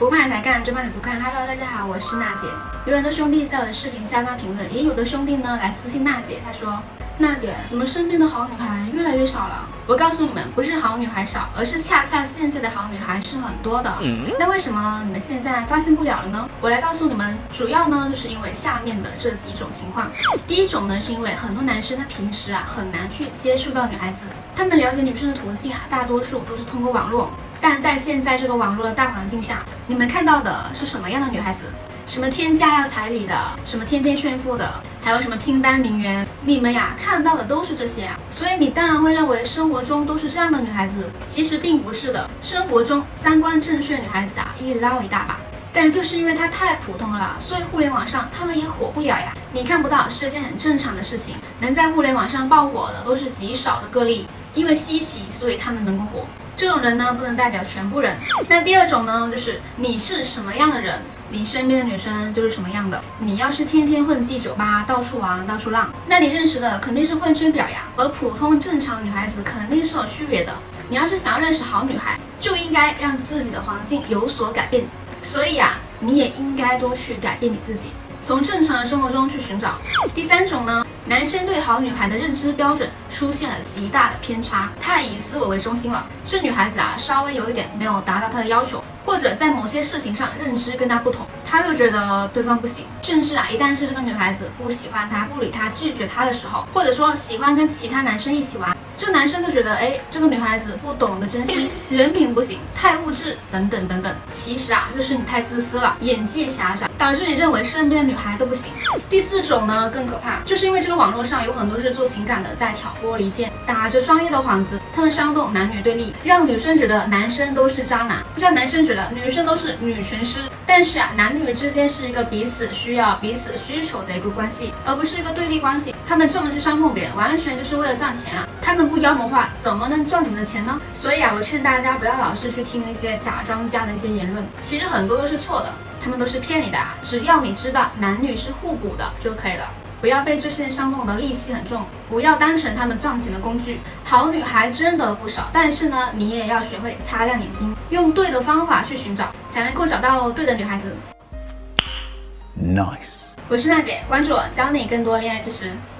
不怕你才干，就怕你不看。Hello， 大家好，我是娜姐。有很多兄弟在我的视频下方评论，也有的兄弟呢来私信娜姐，他说：娜姐，怎么身边的好女孩越来越少了？我告诉你们，不是好女孩少，而是恰恰现在的好女孩是很多的。那为什么你们现在发现不了了呢？我来告诉你们，主要呢就是因为下面的这几种情况。第一种呢，是因为很多男生他平时很难去接触到女孩子，他们了解女生的途径大多数都是通过网络。但在现在这个网络的大环境下，你们看到的是什么样的女孩子？什么天价要彩礼的，什么天天炫富的，还有什么拼单名媛，你们看到的都是这些所以你当然会认为生活中都是这样的女孩子，其实并不是的。生活中三观正确的女孩子一捞一大把，但就是因为她太普通了，所以互联网上她们也火不了你看不到是件很正常的事情，能在互联网上爆火的都是极少的个例，因为稀奇，所以她们能够火。这种人呢，不能代表全部人。那第二种呢，就是你是什么样的人，你身边的女生就是什么样的。你要是天天混迹酒吧，到处玩，到处浪，那你认识的肯定是混追表和普通正常女孩子肯定是有区别的。你要是想要认识好女孩，就应该让自己的环境有所改变。所以你也应该多去改变你自己，从正常的生活中去寻找。第三种呢，男生对好女孩的认知标准出现了极大的偏差，太以自我为中心了。这女孩子稍微有一点没有达到他的要求，或者在某些事情上认知跟他不同，他就觉得对方不行。甚至一旦是这个女孩子不喜欢他、不理他、拒绝他的时候，或者说喜欢跟其他男生一起玩，这个男生就觉得这个女孩子不懂得珍惜，人品不行，太物质等等等等。其实就是你太自私了，眼界狭窄，导致你认为身边的女孩都不行。第四种呢更可怕，就是因为这个网络上有很多是做情感的，在挑拨离间，打着专业的幌子，他们煽动男女对立，让女生觉得男生都是渣男，让男生觉得女生都是女权师。但是男女之间是一个彼此需要、彼此需求的一个关系，而不是一个对立关系。他们这么去伤控别人，完全就是为了赚钱他们不妖魔化，怎么能赚你的钱呢？所以我劝大家不要老是去听那些假庄家的一些言论，其实很多都是错的，他们都是骗你的只要你知道男女是互补的就可以了。不要被这些伤动的戾气很重，不要当成他们赚钱的工具。好女孩真的不少，但是呢，你也要学会擦亮眼睛，用对的方法去寻找，才能够找到对的女孩子。 Nice。 我是娜姐，关注我，教你更多恋爱知识。